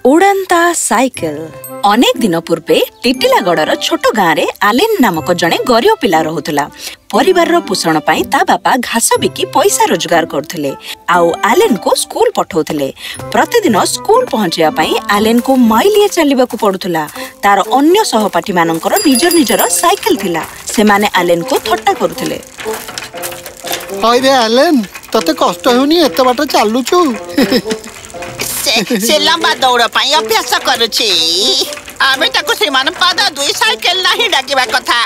उड़ंता cycle. अनेक दिन पूर्वे टिटिलागढ़ छोट गाँव में आलेन नामक जड़े गरीब पिला रहुला। परिवार पोषण पाई ता बापा घास बिकी पैसा रोजगार करथिले आउ आलेन को स्कूल पठाउथिले। प्रतिदिन स्कूल पहुंचिया पाई आलेन को माइलिए चलिबाकू पड़ुथुला। तार अन्य सहपाठी मानकर निजर निजर साइकिल थिला। से माने आलेन को थट्टा करुथिले। हाय रे आलेन, तते कष्ट होनी एते बाटा चालुछु? से लंबा दौड़ पाई अभ्यास करुछि। आमे ताको सेमान पाद दुई साइकिल नहीं डाकिबा कथा।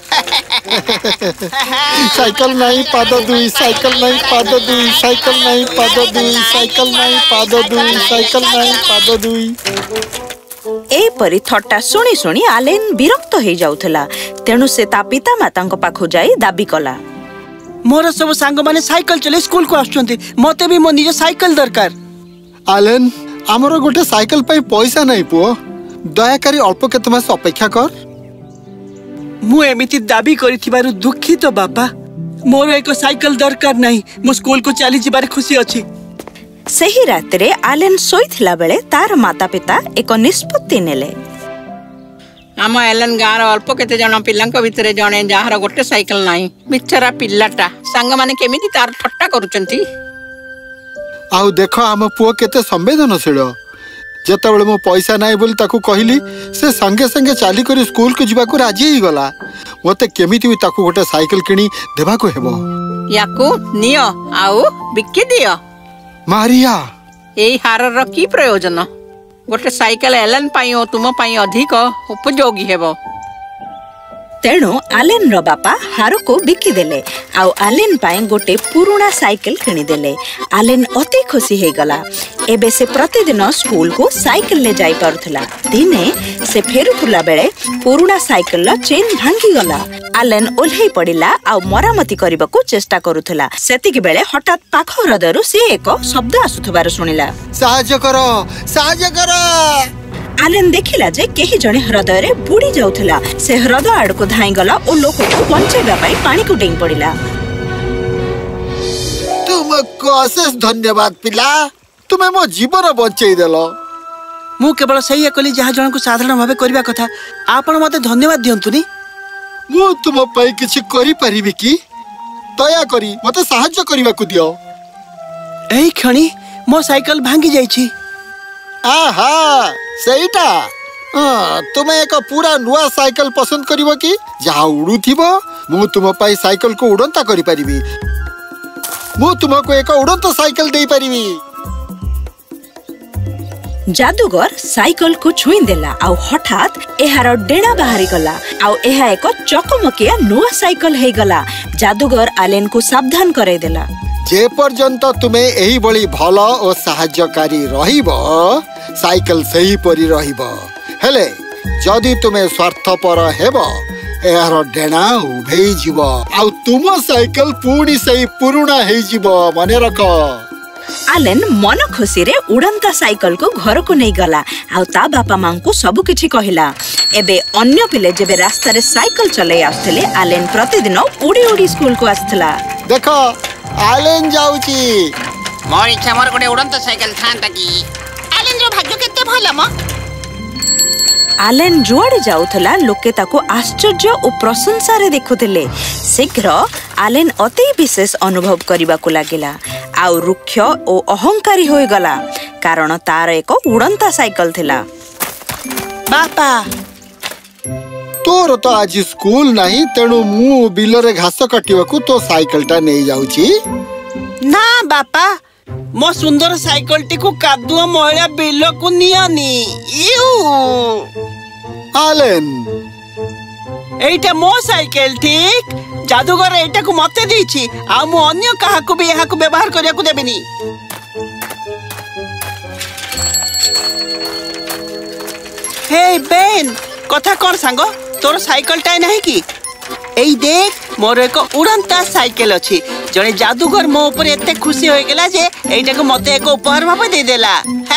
साइकिल नहीं पाद दुई, साइकिल नहीं पाद दुई, साइकिल नहीं पाद दुई, साइकिल नहीं पाद दुई, साइकिल नहीं पाद दुई। ए परी थट्टा सुनी सुनी आलेन विरक्त हो जाउथला। तेणु से ता पिता माता पाखु जाई दाबी कला। मोर सब सांग माने साइकिल चले स्कूल को आछुंती, मते भी मो निज साइकिल दरकार। आलेन, हमरो गोटे साइकिल पई पैसा नहीं पुओ, दया करी अल्प केते मास अपेक्षा कर। मु एमिति दाबी करिथिबारु दुखित बापा। मोर एको साइकिल दरकार नहीं, मो स्कूल को चली जिबार खुशी अछि। सही रात रे आलेन सोइथिला बेले तार माता पिता एक निष्पत्ति नेले। आम एलन गाँव अल्प केते जन पिलांक भितरे जणे जहार गोटे साइकिल नाही। बिचारा पिल्लाटा सांग माने केमिति तार ठट्टा करूचंती। आउ देखो आम पुओ केते संवेदनशील। जेतेबेले मो पैसा नाही बोली ताकू कहली, से संगे संगे चाली करी स्कूल को जिबाकू राजी ही गला। मते केमिति ताकू गोटे साइकिल किनी देबाकू हेबो। याकू नियो आउ बिक्की दियो। मारिया, एई हारर की प्रयोजन? गोटे साइकिल एलन पाई ओ तुम पाई अधिक उपयोगी हेबो। तेणु आलेन रो बापा हार को बिकी देले आउ आलेन पाई गोटे पुराना साइकिल किनी देले। आलेन अति खुशी हे गला। एबे से प्रतिदिन स्कूल को साइकिल ले जाई पारुथला। दिने से फेरुथुला बेले पुराना साइकिल चेन भांगी गला। आलेन ओल्हेई पड़िला आउ मरामती करबाकू चेष्टा करुथला। सेतिक बेले हठात पाख हृदयरु से एक शब्द आसुथबार सुनिला। साहाय्य करो, साहाय्य करो। आलेन देखिला जे केही जणे हृदय रे बुड़ी जाउथला। से हृदय आड़ को धाई गला ओ लोक को बंचेबा पई पानी को डेंग पड़िला। तुमको अशेष धन्यवाद पिला, तुमे मो जीवन बंचेई देलो। मु केवल सही कली जहा जन को साधारण भाबे करबा कथा। आपण मते धन्यवाद दियंतुनी। मु तुम पई किछि करि परिबि कि? दया करी मते सहाय्य करिबाकू दियो। एई खणी मो साइकिल भांगी जाईछि। आहा, सेटा तुमे एक पूरा नुआ साइकिल पसंद करिवो कि जहा उड़ू थिबो? मु तुम पई साइकिल को उड़ंता करि परिबि। मु तुमको एक उड़ंता साइकिल देई परिबि। जादूगर साइकिल को छुई देला आउ हठात एहार डेणा बाहरी गला आउ एहा एक चकमकिया नुआ साइकिल हे गला। जादूगर आलेन को सावधान करे देला। जे पर्यंत तुमे एही बळी भलो ओ सहायकारी रहिबो, साइकिल सही परी रहिबो। हेले जदि तुमे स्वार्थपर हेबो, एहार डेणा उभेई जिवो आउ तुम साइकिल पूरी सही पुराना हेई जिवो। मने रखो। आलेन मन खुशी रे उड़ंता साइकिल को घर को नहीं गला आउ ता बापा मां को सब किछि कहिला। एबे अन्य पिले जेबे रास्ता रे साइकिल चले आस्थले, आलेन प्रतिदिन उड़ी उड़ी स्कूल को आस्थला। देखो आलेन जाउची। मोर इच्छा मोर गोटे उड़ंता साइकिल थांता कि। आलेन रो भाग्य केते भला म। आलेन जुआड़े जाउथला लोके ताको आश्चर्य और प्रशंसा रे देखुथिले। शीघ्र आलेन अति विशेष अनुभव करिबाकू लागिला आउ रुक्ष और अहंकारी होई गला, कारण तार एक उड़ंता साइकिल थिला। बापा, तोर तो आज स्कूल नहीं, तेणु मु बिल रे घास काटिबाकू तो साइकिल टा नहीं जाउची। ना बापा, मो सुंदर साइकिल टी को कादुआ महिला बिल को नियानी। आलेन, एटा मो साइकिल ठीक। जादूगर एटा को मते देछि आ मु अन्य काहा को भी एहा को व्यवहार करिया को देबेनी। हे बेन, कथा कोन सांगो? तोर साइकिल टाइ नाही की? एई देख, मोर एक उड़ंता साइकिल अछि। जने जादूगर मो ऊपर एते खुशी होय गेला जे एटा को मते एक उपहार भाबे दे देला।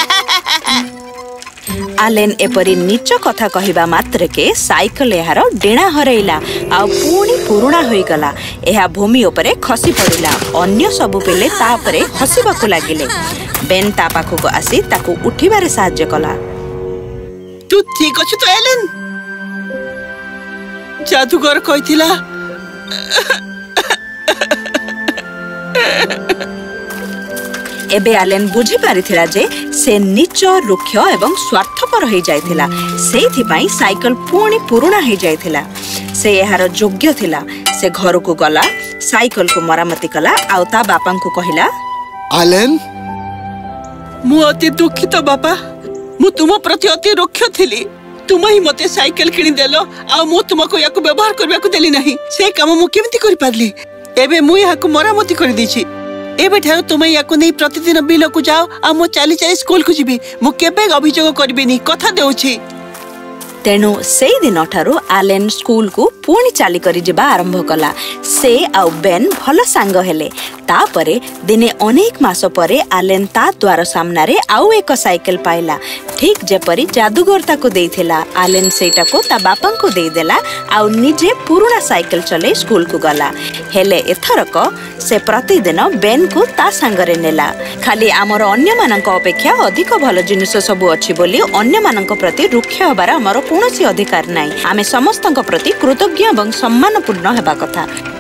आलेन एपरी नीच कथा कहिबा मात्र के साइकिल एहार डेणा हरैला आ पुणी पुराना होई गला। एहा भूमि उपरे खसी पड़िला। अन्य सब पिले ता उपरे हसिबाकू लागिले। बेन ता पाखको आसी ताकू उठिबारे साहाय्य कला। तू ठीक अच्छु तो एलेन जादूगर कहिथिला एबे आलेन बुझी पारिथिला जे से नीच रुक्ष एवं स्वार्थपर हो जाइथिला सेथि पई साइकिल पुणी पुराना हो जाइथिला से यार योग्य थिला से घर को गला साइकिल को मरामती कला आउ ता बापा को कहिला आलेन मु अति दुखित बापा मु तुम प्रति अति रुक्ष थिली तुम ही मते साइकिल किनी देलो आ मु तुमको याको व्यवहार करबा को देली नहीं से काम मु केमति करि पारली एबे मु याको मरामती कर दीछि एबे ठारो तुम याको नै प्रतिदिन बिल को जाओ आ मु चाली चाली स्कूल को जीबी मु केबे अभियोग करबिनी कथा देउछि तेणु से दिन ठारू आलेन स्कूल को पुणी चाली करी जिबा आरंभ कला से आउ बेन भल सांग हेले तापरे दिने अनेक मास परे आलेन ता द्वार सामना रे आउ एक साइकिल पाइला ठीक जेपरी जादूगर ताको देइथिला आलेन सेटा को ता बापा को देई देला आउ निजे पुराना साइकिल चले स्कूल को गला हेले एथरक से प्रतिदिन बेन को ता संगरे नेला खाली हमर अन्य मानक अपेक्षा अधिक भल जिनिस सब अछि बोली अन्य मानक प्रति रुक्ष हबार हमर कौन अधिकार नहीं आमे समस्त प्रति कृतज्ञ और सम्मानपूर्ण हेबा कथा।